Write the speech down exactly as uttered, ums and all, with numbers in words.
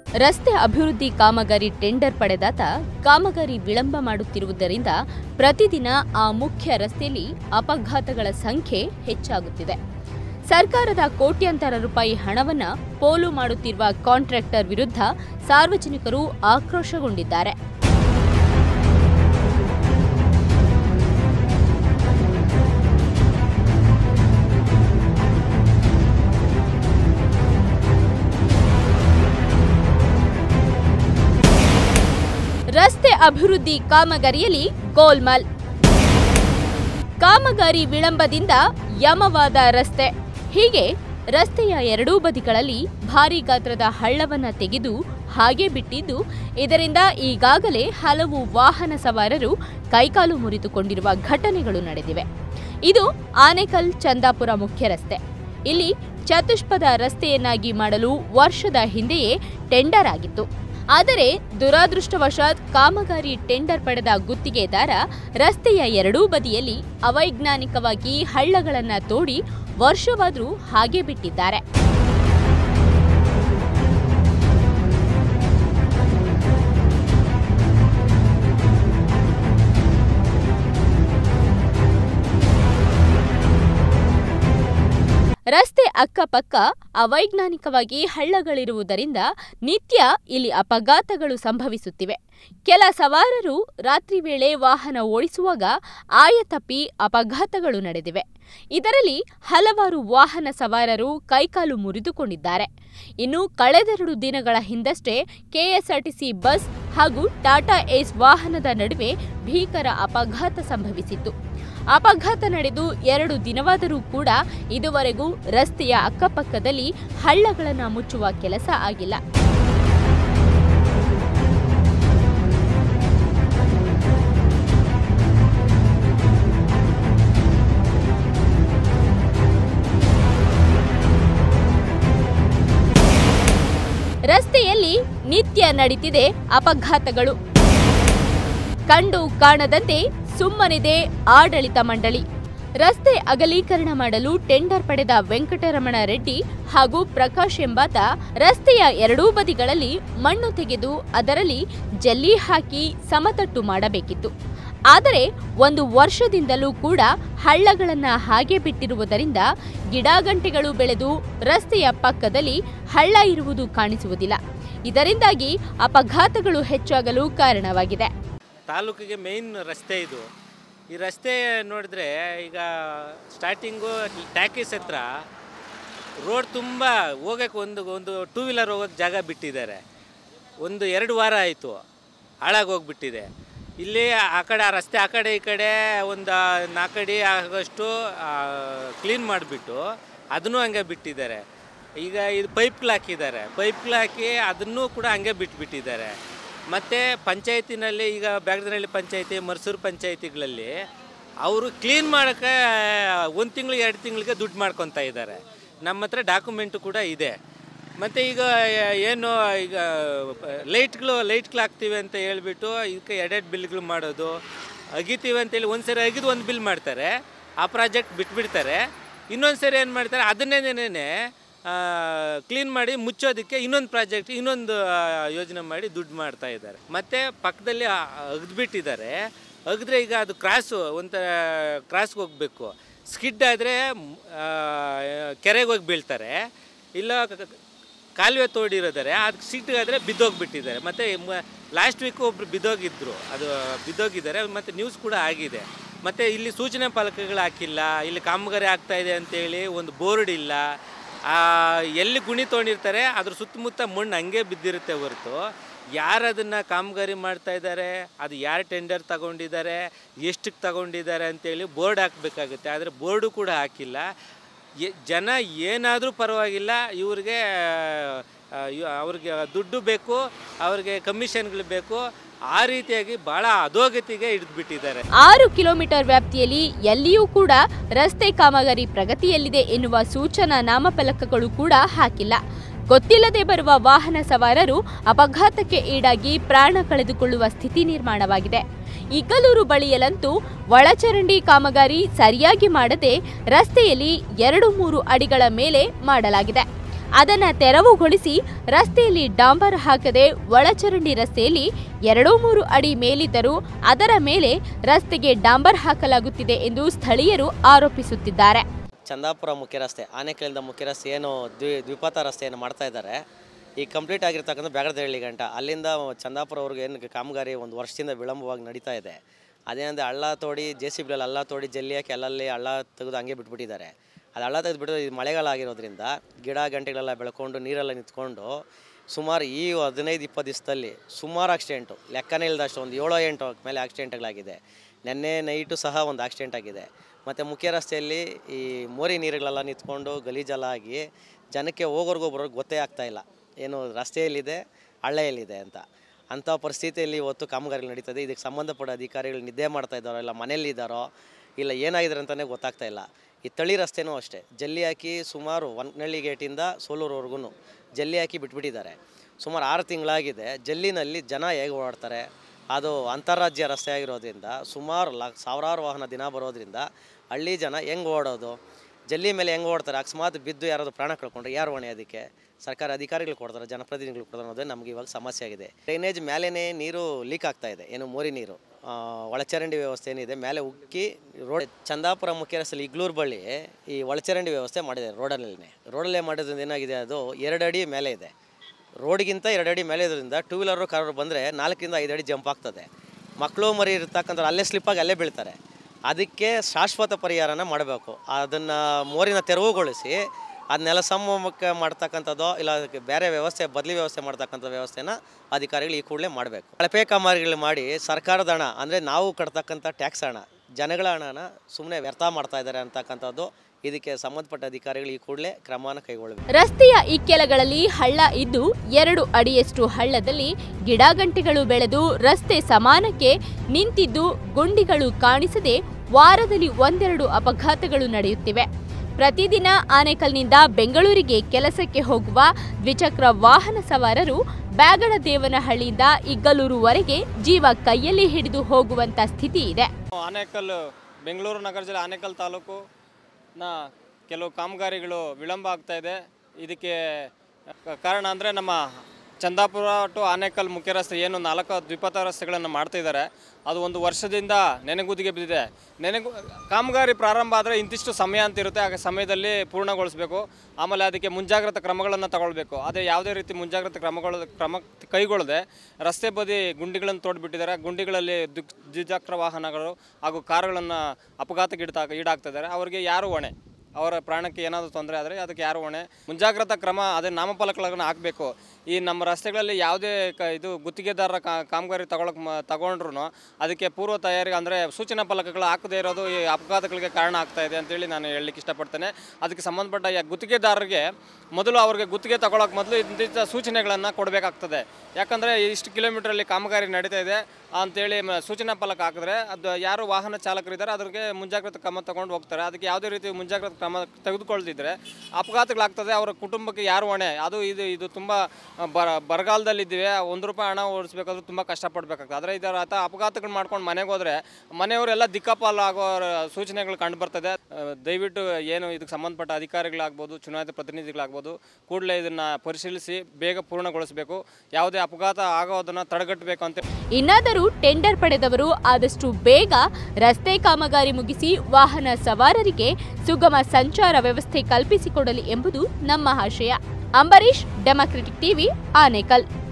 ರಸ್ತೆ ಅಭಿವೃದ್ಧಿ ಕಾಮಗಾರಿ ಟೆಂಡರ್ ಪಡೆದಾತ ಕಾಮಗಾರಿ ವಿಳಂಬ ಮಾಡುತ್ತಿರುವುದರಿಂದ ಪ್ರತಿದಿನ ಆ ಮುಖ್ಯ ರಸ್ತೆಯಲ್ಲಿ ಅಪಘಾತಗಳ ಸಂಖ್ಯೆ ಹೆಚ್ಚಾಗುತ್ತಿದೆ. ಸರ್ಕಾರದ ಕೋಟ್ಯಾಂತರ ರೂಪಾಯಿ ಹಣವನ್ನು ಪೋಲು ಮಾಡುತ್ತಿರುವ ಕಾಂಟ್ರಾಕ್ಟರ್ ವಿರುದ್ಧ ಸಾರ್ವಜನಿಕರು ಆಕ್ರೋಶಗೊಂಡಿದ್ದಾರೆ. ರಸ್ತೆ ಅಭಿವೃದ್ಧಿ ಕಾಮಗಾರಿಯಲ್ಲಿ ಗೋಲ್ಮಾಲ್. ಕಾಮಗಾರಿ ವಿಳಂಬದಿಂದ ಯಮವಾದ ರಸ್ತೆ. ಹೀಗೆ ರಸ್ತೆಯ ಎರಡೂ ಬದಿಗಳಲ್ಲಿ ಭಾರೀ ಗಾತ್ರದ ಹಳ್ಳವನ್ನ ತೆಗೆದು ಹಾಗೆ ಬಿಟ್ಟಿದ್ದು, ಇದರಿಂದ ಈಗಾಗಲೇ ಹಲವು ವಾಹನ ಸವಾರರು ಕೈಕಾಲು ಮುರಿದುಕೊಂಡಿರುವ ಘಟನೆಗಳು ನಡೆದಿವೆ. ಇದು ಆನೇಕಲ್ ಚಂದಾಪುರ ಮುಖ್ಯ ರಸ್ತೆ. ಇಲ್ಲಿ ಚತುಷ್ಪಥ ರಸ್ತೆಯನ್ನಾಗಿ ಮಾಡಲು ವರ್ಷದ ಹಿಂದೆಯೇ ಟೆಂಡರ್ ಆಗಿತ್ತು. ಆದರೆ ದುರಾದೃಷ್ಟವಶಾತ್ ಕಾಮಗಾರಿ ಟೆಂಡರ್ ಪಡೆದ ಗುತ್ತಿಗೆದಾರ ರಸ್ತೆಯ ಎರಡೂ ಬದಿಯಲ್ಲಿ ಅವೈಜ್ಞಾನಿಕವಾಗಿ ಹಳ್ಳಗಳನ್ನು ತೋಡಿ ವರ್ಷವಾದರೂ ಹಾಗೆ ಬಿಟ್ಟಿದ್ದಾರೆ. ರಸ್ತೆ ಅಕ್ಕಪಕ್ಕ ಅವೈಜ್ಞಾನಿಕವಾಗಿ ಹಳ್ಳಗಳಿರುವುದರಿಂದ ನಿತ್ಯ ಇಲ್ಲಿ ಅಪಘಾತಗಳು ಸಂಭವಿಸುತ್ತಿವೆ. ಕೆಲ ಸವಾರರು ರಾತ್ರಿ ವೇಳೆ ವಾಹನ ಓಡಿಸುವಾಗ ಆಯತಪ್ಪಿ ಅಪಘಾತಗಳು ನಡೆದಿವೆ. ಇದರಲ್ಲಿ ಹಲವಾರು ವಾಹನ ಸವಾರರು ಕೈಕಾಲು ಮುರಿದುಕೊಂಡಿದ್ದಾರೆ. ಇನ್ನು ಕಳೆದೆರಡು ದಿನಗಳ ಹಿಂದಷ್ಟೇ ಕೆಎಸ್ಆರ್ಟಿಸಿ ಬಸ್ ಹಾಗೂ ಟಾಟಾ ಏಸ್ ವಾಹನದ ನಡುವೆ ಭೀಕರ ಅಪಘಾತ ಸಂಭವಿಸಿತ್ತು. ಅಪಘಾತ ನಡೆದು ಎರಡು ದಿನವಾದರೂ ಕೂಡ ಇದುವರೆಗೂ ರಸ್ತೆಯ ಅಕ್ಕಪಕ್ಕದಲ್ಲಿ ಹಳ್ಳಗಳನ್ನು ಮುಚ್ಚುವ ಕೆಲಸ ಆಗಿಲ್ಲ. ರಸ್ತೆಯಲ್ಲಿ ನಿತ್ಯ ನಡೀತಿದೆ ಅಪಘಾತಗಳು. ಕಂಡು ಕಾಣದಂತೆ ಸುಮ್ಮನಿದೆ ಆಡಳಿತ ಮಂಡಳಿ. ರಸ್ತೆ ಅಗಲೀಕರಣ ಮಾಡಲು ಟೆಂಡರ್ ಪಡೆದ ವೆಂಕಟರಮಣ ರೆಡ್ಡಿ ಹಾಗೂ ಪ್ರಕಾಶ್ ಎಂಬಾತ ರಸ್ತೆಯ ಎರಡೂ ಬದಿಗಳಲ್ಲಿ ಮಣ್ಣು ತೆಗೆದು ಅದರಲ್ಲಿ ಜಲ್ಲಿ ಹಾಕಿ ಸಮತಟ್ಟು ಮಾಡಬೇಕಿತ್ತು. ಆದರೆ ಒಂದು ವರ್ಷದಿಂದಲೂ ಕೂಡ ಹಳ್ಳಗಳನ್ನು ಹಾಗೆ ಬಿಟ್ಟಿರುವುದರಿಂದ ಗಿಡಗಂಟೆಗಳು ಬೆಳೆದು ರಸ್ತೆಯ ಪಕ್ಕದಲ್ಲಿ ಹಳ್ಳ ಇರುವುದು ಕಾಣಿಸುವುದಿಲ್ಲ. ಇದರಿಂದಾಗಿ ಅಪಘಾತಗಳು ಹೆಚ್ಚಾಗಲು ಕಾರಣವಾಗಿದೆ. ತಾಲೂಕಿಗೆ ಮೇನ್ ರಸ್ತೆ ಇದು. ಈ ರಸ್ತೆ ನೋಡಿದ್ರೆ ಈಗ ಸ್ಟಾರ್ಟಿಂಗು ಟ್ಯಾಕೀಸ್ ಹತ್ರ ರೋಡ್ ತುಂಬ ಹೋಗೋಕ್ಕೆ ಒಂದು ಒಂದು ಟೂ ವೀಲರ್ ಹೋಗೋಕ್ಕೆ ಜಾಗ ಬಿಟ್ಟಿದ್ದಾರೆ. ಒಂದು ಎರಡು ವಾರ ಆಯಿತು, ಹಾಳಾಗೋಗ್ಬಿಟ್ಟಿದೆ. ಇಲ್ಲಿ ಆ ಕಡೆ ಆ ರಸ್ತೆ ಆ ಕಡೆ ಈ ಕಡೆ ಒಂದು ನಾಲ್ಕಡಿ ಆಗೋಷ್ಟು ಕ್ಲೀನ್ ಮಾಡಿಬಿಟ್ಟು ಅದನ್ನು ಹಂಗೆ ಬಿಟ್ಟಿದ್ದಾರೆ. ಈಗ ಇದು ಪೈಪ್ಗಳು ಹಾಕಿದ್ದಾರೆ, ಪೈಪ್ಗಳು ಹಾಕಿ ಅದನ್ನೂ ಕೂಡ ಹಂಗೆ ಬಿಟ್ಬಿಟ್ಟಿದ್ದಾರೆ. ಮತ್ತು ಪಂಚಾಯತಿನಲ್ಲಿ ಈಗ ಬ್ಯಾಗದನಹಳ್ಳಿ ಪಂಚಾಯತಿ, ಮರ್ಸೂರು ಪಂಚಾಯತಿಗಳಲ್ಲಿ ಅವರು ಕ್ಲೀನ್ ಮಾಡೋಕ್ಕೆ ಒಂದು ತಿಂಗಳು ಎರಡು ತಿಂಗಳಿಗೆ ದುಡ್ಡು ಮಾಡ್ಕೊತಾ ಇದ್ದಾರೆ. ನಮ್ಮ ಹತ್ರ ಡಾಕ್ಯುಮೆಂಟು ಕೂಡ ಇದೆ. ಮತ್ತು ಈಗ ಏನು ಈಗ ಲೈಟ್ಗಳು ಲೈಟ್ಗಳು ಹಾಕ್ತೀವಿ ಅಂತ ಹೇಳ್ಬಿಟ್ಟು ಇದಕ್ಕೆ ಎರಡೆರಡು ಬಿಲ್ಗಳು ಮಾಡೋದು, ಅಗಿತೀವಿ ಅಂತೇಳಿ ಒಂದು ಸರಿ ಅಗಿದು ಒಂದು ಬಿಲ್ ಮಾಡ್ತಾರೆ, ಆ ಪ್ರಾಜೆಕ್ಟ್ ಬಿಟ್ಬಿಡ್ತಾರೆ. ಇನ್ನೊಂದು ಸರಿ ಏನು ಮಾಡ್ತಾರೆ, ಅದನ್ನೇನೇನೇ ಕ್ಲೀನ್ ಮಾಡಿ ಮುಚ್ಚೋದಕ್ಕೆ ಇನ್ನೊಂದು ಪ್ರಾಜೆಕ್ಟ್ ಇನ್ನೊಂದು ಯೋಜನೆ ಮಾಡಿ ದುಡ್ಡು ಮಾಡ್ತಾ ಇದ್ದಾರೆ. ಮತ್ತು ಪಕ್ಕದಲ್ಲಿ ಅಗ್ದುಬಿಟ್ಟಿದ್ದಾರೆ. ಅಗಿದ್ರೆ ಈಗ ಅದು ಕ್ರಾಸು ಒಂಥರ ಕ್ರಾಸ್ಗೆ ಹೋಗಬೇಕು. ಸ್ಕಿಡ್ ಆದರೆ ಕೆರೆಗೆ ಹೋಗಿ ಬೀಳ್ತಾರೆ, ಇಲ್ಲ ಕಾಲುವೆ ತೋಡಿರೋದಾರೆ ಅದಕ್ಕೆ ಸಿಟ್ಟಿಗಾದರೆ ಬಿದ್ದೋಗಿಬಿಟ್ಟಿದ್ದಾರೆ. ಮತ್ತು ಲಾಸ್ಟ್ ವೀಕು ಒಬ್ಬರು ಬಿದ್ದೋಗಿದ್ದರು, ಅದು ಬಿದ್ದೋಗಿದ್ದಾರೆ. ಮತ್ತು ನ್ಯೂಸ್ ಕೂಡ ಆಗಿದೆ. ಮತ್ತು ಇಲ್ಲಿ ಸೂಚನೆ ಫಲಕಗಳು ಹಾಕಿಲ್ಲ, ಇಲ್ಲಿ ಕಾಮಗಾರಿ ಆಗ್ತಾಯಿದೆ ಅಂತೇಳಿ ಒಂದು ಬೋರ್ಡ್ ಇಲ್ಲ. ಎಲ್ಲಿ ಗುಣಿ ತೊಗೊಂಡಿರ್ತಾರೆ ಅದ್ರ ಸುತ್ತಮುತ್ತ ಮಣ್ಣು ಹಂಗೆ ಬಿದ್ದಿರುತ್ತೆ ಹೊರತು ಯಾರು ಅದನ್ನು ಕಾಮಗಾರಿ ಮಾಡ್ತಾ ಇದ್ದಾರೆ, ಅದು ಯಾರು ಟೆಂಡರ್ ತಗೊಂಡಿದ್ದಾರೆ, ಎಷ್ಟಕ್ಕೆ ತಗೊಂಡಿದ್ದಾರೆ ಅಂತೇಳಿ ಬೋರ್ಡ್ ಹಾಕಬೇಕಾಗುತ್ತೆ. ಆದರೆ ಬೋರ್ಡು ಕೂಡ ಹಾಕಿಲ್ಲ. ಜನ ಏನಾದರೂ ಪರವಾಗಿಲ್ಲ, ಇವ್ರಿಗೆ ಅವ್ರಿಗೆ ದುಡ್ಡು ಬೇಕು, ಅವ್ರಿಗೆ ಕಮಿಷನ್ಗಳು ಬೇಕು, ಆ ರೀತಿಯಾಗಿ ಬಹಳ ಅಧೋಗತಿಗೆ ಹಿಡಿದುಬಿಟ್ಟಿದ್ದಾರೆ. ಆರು ಕಿಲೋಮೀಟರ್ ವ್ಯಾಪ್ತಿಯಲ್ಲಿ ಎಲ್ಲಿಯೂ ಕೂಡ ರಸ್ತೆ ಕಾಮಗಾರಿ ಪ್ರಗತಿಯಲ್ಲಿದೆ ಎನ್ನುವ ಸೂಚನಾ ನಾಮಫಲಕಗಳು ಕೂಡ ಹಾಕಿಲ್ಲ. ಗೊತ್ತಿಲ್ಲದೆ ಬರುವ ವಾಹನ ಸವಾರರು ಅಪಘಾತಕ್ಕೆ ಈಡಾಗಿ ಪ್ರಾಣ ಕಳೆದುಕೊಳ್ಳುವ ಸ್ಥಿತಿ ನಿರ್ಮಾಣವಾಗಿದೆ. ಇಗ್ಗಲೂರು ಬಳಿಯಲ್ಲಂತೂ ಒಳಚರಂಡಿ ಕಾಮಗಾರಿ ಸರಿಯಾಗಿ ಮಾಡದೆ ರಸ್ತೆಯಲ್ಲಿ ಎರಡು ಮೂರು ಅಡಿಗಳ ಮೇಲೆ ಮಾಡಲಾಗಿದೆ. ಅದನ್ನ ತೆರವುಗೊಳಿಸಿ ರಸ್ತೆಯಲ್ಲಿ ಡಾಂಬರ್ ಹಾಕದೆ ಒಳಚರಂಡಿ ರಸ್ತೆಯಲ್ಲಿ ಎರಡೂ ಮೂರು ಅಡಿ ಮೇಲಿದ್ದರೂ ಅದರ ಮೇಲೆ ರಸ್ತೆಗೆ ಡಾಂಬರ್ ಹಾಕಲಾಗುತ್ತಿದೆ ಎಂದು ಸ್ಥಳೀಯರು ಆರೋಪಿಸುತ್ತಿದ್ದಾರೆ. ಚಂದಾಪುರ ಮುಖ್ಯ ರಸ್ತೆ, ಆನೆಕಲ್ಲಿಂದ ಮುಖ್ಯ ರಸ್ತೆ ಏನು ದ್ವಿ ದ್ವಿಪಥ ರಸ್ತೆಯನ್ನು ಮಾಡ್ತಾ ಇದ್ದಾರೆ. ಈ ಕಂಪ್ಲೀಟ್ ಆಗಿರ್ತಕ್ಕಂಥ ಬ್ಯಾಗರದಹಳ್ಳಿ ಗಂಟ ಅಲ್ಲಿಂದ ಚಂದಾಪುರವ್ರಿಗೆ ಏನು ಕಾಮಗಾರಿ ಒಂದು ವರ್ಷದಿಂದ ವಿಳಂಬವಾಗಿ ನಡೀತಾ ಇದೆ. ಅದೇನಂದರೆ ಹಳ್ಳ ತೋಡಿ ಜೆ ಸಿ ಬಿಗಳಲ್ಲಿ ಹಳ್ಳ ತೋಡಿ ಜಲ್ಲಿ ಹಾಕಿ ಅಲ್ಲಲ್ಲಿ ಹಳ್ಳ ತೆಗೆದು ಹಂಗೆ ಬಿಟ್ಬಿಟ್ಟಿದ್ದಾರೆ. ಅದು ಹಳ್ಳ ತೆಗೆದುಬಿಟ್ಟು ಇದು ಮಳೆಗಾಲ ಆಗಿರೋದ್ರಿಂದ ಗಿಡ ಗಂಟೆಗಳೆಲ್ಲ ಬೆಳ್ಕೊಂಡು ನೀರೆಲ್ಲ ನಿಂತ್ಕೊಂಡು ಸುಮಾರು ಈ ಹದಿನೈದು ಇಪ್ಪತ್ತು ದಿವಸದಲ್ಲಿ ಸುಮಾರು ಆಕ್ಸಿಡೆಂಟು ಲೆಕ್ಕನೇ ಇಲ್ಲದಷ್ಟು ಒಂದು ಏಳೋ ಎಂಟು ಮೇಲೆ ಆಕ್ಸಿಡೆಂಟ್ಗಳಾಗಿದೆ. ನೆನ್ನೆ ನೈಟು ಸಹ ಒಂದು ಆಕ್ಸಿಡೆಂಟ್ ಆಗಿದೆ. ಮತ್ತು ಮುಖ್ಯ ರಸ್ತೆಯಲ್ಲಿ ಈ ಮೋರಿ ನೀರುಗಳೆಲ್ಲ ನಿಂತ್ಕೊಂಡು ಗಲೀಜೆಲ್ಲ ಆಗಿ ಜನಕ್ಕೆ ಹೋಗೋರ್ಗೂ ಬರೋರ್ಗೆ ಗೊತ್ತೇ ಆಗ್ತಾಯಿಲ್ಲ ಏನು ರಸ್ತೆಯಲ್ಲಿದೆ ಹಳ್ಳ ಎಲ್ಲಿದೆ ಅಂತ. ಅಂಥ ಪರಿಸ್ಥಿತಿಯಲ್ಲಿ ಇವತ್ತು ಕಾಮಗಾರಿಗಳು ನಡೀತದೆ. ಇದಕ್ಕೆ ಸಂಬಂಧಪಟ್ಟ ಅಧಿಕಾರಿಗಳು ನಿದ್ದೆ ಮಾಡ್ತಾ ಇದ್ದಾರೋ ಇಲ್ಲ ಮನೆಯಲ್ಲಿದ್ದಾರೋ ಇಲ್ಲ ಏನಾಗಿದ್ದಾರೆ ಅಂತಲೇ ಗೊತ್ತಾಗ್ತಾ ಇಲ್ಲ. ಈ ತಳಿ ರಸ್ತೆನೂ ಅಷ್ಟೇ ಜಲ್ಲಿ ಹಾಕಿ ಸುಮಾರು ಒನ್ಕನಹಳ್ಳಿ ಗೇಟಿಂದ ಸೋಲೂರವರೆಗೂ ಜಲ್ಲಿ ಹಾಕಿ ಬಿಟ್ಬಿಟ್ಟಿದ್ದಾರೆ. ಸುಮಾರು ಆರು ತಿಂಗಳಾಗಿದೆ. ಜಲ್ಲಿನಲ್ಲಿ ಜನ ಹೇಗೆ ಓಡಾಡ್ತಾರೆ? ಅದು ಅಂತಾರಾಜ್ಯ ರಸ್ತೆ ಆಗಿರೋದ್ರಿಂದ ಸುಮಾರು ಲ ಸಾವಿರಾರು ವಾಹನ ದಿನ ಬರೋದ್ರಿಂದ ಹಳ್ಳಿ ಜನ ಹೆಂಗೆ ಓಡೋದು? ಜಲ್ಲಿ ಮೇಲೆ ಹೆಂಗೆ ಓಡ್ತಾರೆ? ಅಕಸ್ಮಾತ್ ಬಿದ್ದು ಯಾರಾದರೂ ಪ್ರಾಣ ಕಳ್ಕೊಂಡ್ರೆ ಯಾರು ಹೊಣೆ? ಅದಕ್ಕೆ ಸರ್ಕಾರ ಅಧಿಕಾರಿಗಳು ಕೊಡ್ತಾರೆ, ಜನಪ್ರತಿನಿಧಿಗಳು ಕೊಡ್ತಾರೆ ಅನ್ನೋದೇ ನಮಗೆ ಇವಾಗ ಸಮಸ್ಯೆ ಆಗಿದೆ. ಡ್ರೈನೇಜ್ ಮೇಲೇ ನೀರು ಲೀಕ್ ಆಗ್ತಾ ಇದೆ, ಏನು ಮೋರಿ ನೀರು ಒಳಚರಂಡಿ ವ್ಯವಸ್ಥೆ ಏನಿದೆ ಮೇಲೆ ಉಕ್ಕಿ ರೋಡ್ ಚಂದಾಪುರ ಮುಖ್ಯ ರಸ್ತೆಯಲ್ಲಿ ಇಗ್ಲೂರು ಬಳಿ ಈ ಒಳಚರಂಡಿ ವ್ಯವಸ್ಥೆ ಮಾಡಿದೆ. ರೋಡಲ್ಲೇ ರೋಡಲ್ಲೇ ಮಾಡೋದ್ರಿಂದ ಏನಾಗಿದೆ, ಅದು ಎರಡು ಅಡಿ ಮೇಲೆ ಇದೆ. ರೋಡ್ಗಿಂತ ಎರಡು ಅಡಿ ಮೇಲೆ ಇರೋದ್ರಿಂದ ಟೂ ವೀಲರು ಕಾರು ಬಂದರೆ ನಾಲ್ಕರಿಂದ ಐದು ಅಡಿ ಜಂಪ್ ಆಗ್ತದೆ. ಮಕ್ಕಳು ಮರಿ ಇರ್ತಕ್ಕಂಥ ಅಲ್ಲೇ ಸ್ಲಿಪ್ಪಾಗಿ ಅಲ್ಲೇ ಬೀಳ್ತಾರೆ. ಅದಕ್ಕೆ ಶಾಶ್ವತ ಪರಿಹಾರನ ಮಾಡಬೇಕು. ಅದನ್ನು ಮೋರಿನ ತೆರವುಗೊಳಿಸಿ ಅದನ್ನೆಲ್ಲ ಸಮಕ್ಕೆ ಮಾಡ್ತಕ್ಕಂಥದ್ದು ಇಲ್ಲ ಅದಕ್ಕೆ ಬೇರೆ ವ್ಯವಸ್ಥೆ ಬದಲಿ ವ್ಯವಸ್ಥೆ ಮಾಡ್ತಕ್ಕಂಥ ವ್ಯವಸ್ಥೆನ ಅಧಿಕಾರಿಗಳು ಈ ಕೂಡಲೇ ಮಾಡಬೇಕು. ಕಳಪೆ ಕಾಮಗಾರಿಗಳು ಮಾಡಿ ಸರ್ಕಾರದ ಹಣ ಅಂದರೆ ನಾವು ಕಟ್ತಕ್ಕಂಥ ಟ್ಯಾಕ್ಸ್ ಹಣ ಜನಗಳ ಹಣನ ಸುಮ್ಮನೆ ವ್ಯರ್ಥ ಮಾಡ್ತಾ ಇದ್ದಾರೆ ಅಂತಕ್ಕಂಥದ್ದು. ಇದಕ್ಕೆ ಸಂಬಂಧಪಟ್ಟ ಅಧಿಕಾರಿಗಳು ಈ ಕೂಡಲೇ ಕ್ರಮನ ಕೈಗೊಳ್ಳಬೇಕು. ರಸ್ತೆಯ ಇಕ್ಕೆಲಗಳಲ್ಲಿ ಹಳ್ಳ ಇದ್ದು ಎರಡು ಅಡಿಯಷ್ಟು ಹಳ್ಳದಲ್ಲಿ ಗಿಡಗಂಟೆಗಳು ಬೆಳೆದು ರಸ್ತೆ ಸಮಾನಕ್ಕೆ ನಿಂತಿದ್ದು ಗುಂಡಿಗಳು ಕಾಣಿಸದೆ ವಾರದಲ್ಲಿ ಒಂದೆರಡು ಅಪಘಾತಗಳು ನಡೆಯುತ್ತಿವೆ. ಪ್ರತಿದಿನ ಆನೇಕಲ್ನಿಂದ ಬೆಂಗಳೂರಿಗೆ ಕೆಲಸಕ್ಕೆ ಹೋಗುವ ದ್ವಿಚಕ್ರ ವಾಹನ ಸವಾರರು ಬ್ಯಾಗಡದೇವನಹಳ್ಳಿಯಿಂದ ಇಗ್ಗಲೂರುವರೆಗೆ ಜೀವ ಕೈಯಲ್ಲಿ ಹಿಡಿದು ಹೋಗುವಂತ ಸ್ಥಿತಿ ಇದೆ. ಆನೇಕಲ್ ಬೆಂಗಳೂರು ನಗರ ಜಿಲ್ಲೆ ಆನೇಕಲ್ ತಾಲೂಕು ನ ಕೆಲವು ಕಾಮಗಾರಿಗಳು ವಿಳಂಬ ಆಗ್ತಾ ಇದೆ. ಇದಕ್ಕೆ ಕಾರಣ ಅಂದರೆ ನಮ್ಮ ಚಂದಾಪುರ ಟು ಆನೇಕಲ್ ಮುಖ್ಯ ರಸ್ತೆ ಏನು ನಾಲ್ಕು ದ್ವಿಪಥ ರಸ್ತೆಗಳನ್ನು ಮಾಡ್ತಿದ್ದಾರೆ, ಅದು ಒಂದು ವರ್ಷದಿಂದ ನೆನೆಗುದಿಗೆ ಬಿದ್ದಿದೆ. ನೆನೆಗು ಕಾಮಗಾರಿ ಪ್ರಾರಂಭ ಆದರೆ ಇಂತಿಷ್ಟು ಸಮಯ ಅಂತ ಇರುತ್ತೆ, ಆ ಸಮಯದಲ್ಲಿ ಪೂರ್ಣಗೊಳಿಸಬೇಕು. ಆಮೇಲೆ ಅದಕ್ಕೆ ಮುಂಜಾಗ್ರತಾ ಕ್ರಮಗಳನ್ನು ತಗೊಳ್ಬೇಕು. ಅದೇ ಯಾವುದೇ ರೀತಿ ಮುಂಜಾಗ್ರತಾ ಕ್ರಮಗಳು ಕ್ರಮ ಕೈಗೊಳ್ಳದೆ ರಸ್ತೆ ಬದಿ ಗುಂಡಿಗಳನ್ನು ತೋಡ್ಬಿಟ್ಟಿದ್ದಾರೆ. ಗುಂಡಿಗಳಲ್ಲಿ ದ್ವಿಚಕ್ರ ವಾಹನಗಳು ಹಾಗೂ ಕಾರುಗಳನ್ನು ಅಪಘಾತಕ್ಕೆ ಈಡ್ತಾ ಈಡಾಗ್ತಿದ್ದಾರೆ. ಅವರಿಗೆ ಯಾರು ಹೊಣೆ? ಅವರ ಪ್ರಾಣಕ್ಕೆ ಏನಾದರೂ ತೊಂದರೆ ಆದರೆ ಅದಕ್ಕೆ ಯಾರು ಹೊಣೆ? ಮುಂಜಾಗ್ರತಾ ಕ್ರಮ ಅದೇ ನಾಮಫಲಕಗಳನ್ನು ಹಾಕಬೇಕು. ಈ ನಮ್ಮ ರಸ್ತೆಗಳಲ್ಲಿ ಯಾವುದೇ ಕ ಇದು ಗುತ್ತಿಗೆದಾರರ ಕಾಮಗಾರಿ ತಗೊಳಕ್ಕೆ ಮ ತಗೊಂಡ್ರು ಅದಕ್ಕೆ ಪೂರ್ವ ತಯಾರಿ ಅಂದರೆ ಸೂಚನಾ ಫಲಕಗಳು ಹಾಕದೇ ಇರೋದು ಈ ಅಪಘಾತಗಳಿಗೆ ಕಾರಣ ಆಗ್ತಾ ಇದೆ ಅಂತೇಳಿ ನಾನು ಹೇಳಲಿಕ್ಕೆ ಇಷ್ಟಪಡ್ತೇನೆ. ಅದಕ್ಕೆ ಸಂಬಂಧಪಟ್ಟ ಗುತ್ತಿಗೆದಾರರಿಗೆ ಮೊದಲು ಅವ್ರಿಗೆ ಗುತ್ತಿಗೆ ತಗೊಳ್ಳೋಕೆ ಮೊದಲು ಇಂಥ ಸೂಚನೆಗಳನ್ನು ಕೊಡಬೇಕಾಗ್ತದೆ. ಯಾಕಂದರೆ ಇಷ್ಟು ಕಿಲೋಮೀಟ್ರಲ್ಲಿ ಕಾಮಗಾರಿ ನಡೀತಾ ಇದೆ ಅಂತೇಳಿ ಸೂಚನಾ ಫಲಕ ಹಾಕಿದ್ರೆ ಅದು ಯಾರು ವಾಹನ ಚಾಲಕರಿದ್ದಾರೆ ಅದ್ರಿಗೆ ಮುಂಜಾಗ್ರತಾ ಕ್ರಮ ತಗೊಂಡು ಹೋಗ್ತಾರೆ. ಅದಕ್ಕೆ ಯಾವುದೇ ರೀತಿ ಮುಂಜಾಗ್ರತಾ ಕ್ರಮ ತೆಗೆದುಕೊಳ್ಳದಿದ್ದರೆ ಅಪಘಾತಗಳಾಗ್ತದೆ. ಅವರ ಕುಟುಂಬಕ್ಕೆ ಯಾರು ಹೊಣೆ? ಅದು ಇದು ಇದು ತುಂಬ ಬರ ಬರಗಾಲದಲ್ಲಿದ್ದೀವಿ. ಒಂದು ರೂಪಾಯಿ ಹಣ ಓಡಿಸ್ಬೇಕಾದ್ರೂ ತುಂಬ ಕಷ್ಟಪಡಬೇಕಾಗ್ತದೆ. ಆದರೆ ಇದರ ಅರ್ಥ ಅಪಘಾತಗಳು ಮಾಡ್ಕೊಂಡು ಮನೆಗೆ ಹೋದರೆ ಮನೆಯವರೆಲ್ಲ ದಿಕ್ಕಾಪಾಲು ಆಗೋ ಸೂಚನೆಗಳು ಕಂಡು ಬರ್ತದೆ. ದಯವಿಟ್ಟು ಏನು ಇದಕ್ಕೆ ಸಂಬಂಧಪಟ್ಟ ಅಧಿಕಾರಿಗಳಾಗ್ಬೋದು, ಚುನಾಯಿತ ಪ್ರತಿನಿಧಿಗಳಾಗ್ಬೋದು, ಕೂಡಲೇ ಇದನ್ನು ಪರಿಶೀಲಿಸಿ ಬೇಗ ಪೂರ್ಣಗೊಳಿಸಬೇಕು. ಯಾವುದೇ ಅಪಘಾತ ಆಗೋದನ್ನು ತಡೆಗಟ್ಟಬೇಕು ಅಂತ. ಇನ್ನಾದರೂ ಟೆಂಡರ್ ಪಡೆದವರು ಆದಷ್ಟು ಬೇಗ ರಸ್ತೆ ಕಾಮಗಾರಿ ಮುಗಿಸಿ ವಾಹನ ಸವಾರರಿಗೆ ಸುಗಮ ಸಂಚಾರ ವ್ಯವಸ್ಥೆ ಕಲ್ಪಿಸಿಕೊಡಲಿ ಎಂಬುದು ನಮ್ಮ ಆಶಯ. Ambareesh, democratic TV, Anekal.